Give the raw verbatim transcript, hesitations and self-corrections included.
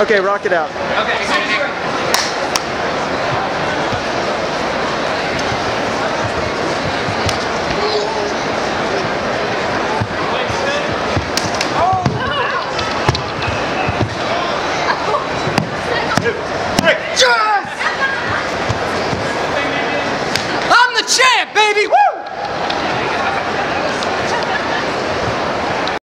Okay, rock it out. Okay. I'm the champ, baby! Woo!